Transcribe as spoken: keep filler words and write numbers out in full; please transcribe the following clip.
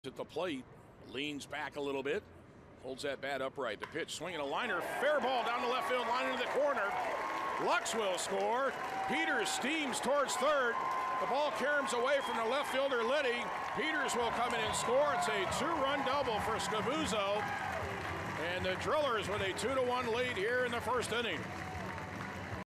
At the plate, leans back a little bit, holds that bat upright. The pitch, swinging a liner, fair ball down the left field line into the corner. Lux will score. Peters steams towards third. The ball caroms away from the left fielder, Liddy. Peters will come in and score. It's a two-run double for Scavuzzo. And the Drillers with a two to one lead here in the first inning.